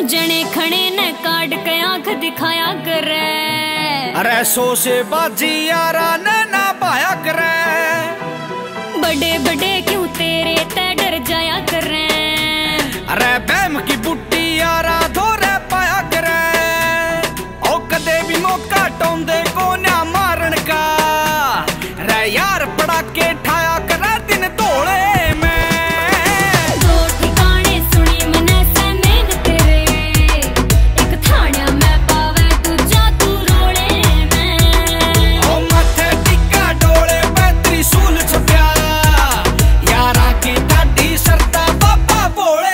जने खड़े ने काट के आंख दिखाया करे। अरे सो से बाजी यारा ने ना पाया करे। बड़े बड़े क्यों तेरे ते डर जाया करे। अरे बैम की बुट्टी यारा धोरे पाया करे। ओ कदे भी मौका टोंदे को ना मारन का। रे यार पड़ा के ठाया करे दिन तोड़े में। दो ठिकाने सुनी मने से मेन तेरे। एक थाना में पावे दूजा तू रोड़े में। ओ माथे टिक्का डोले पे त्रिशूल छुपया। यारा की ठाडी सरता बाबा बोले।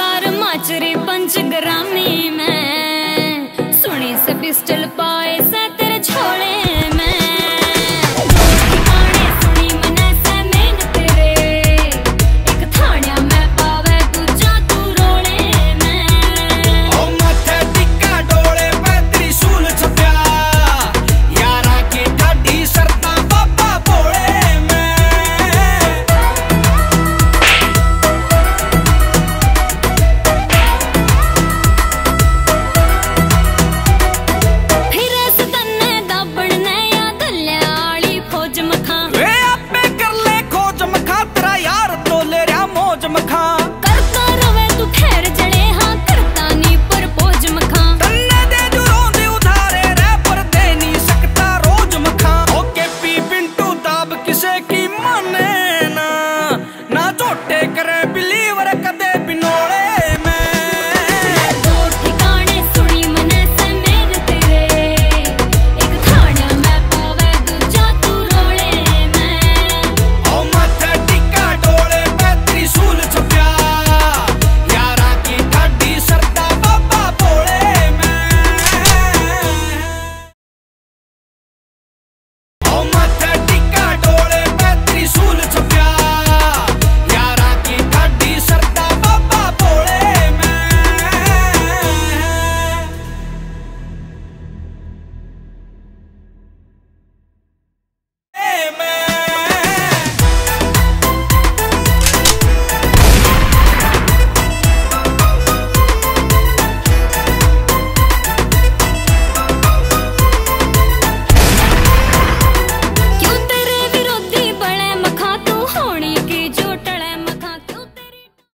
पंचग्रामी में सुनी से पिस्टल पाए से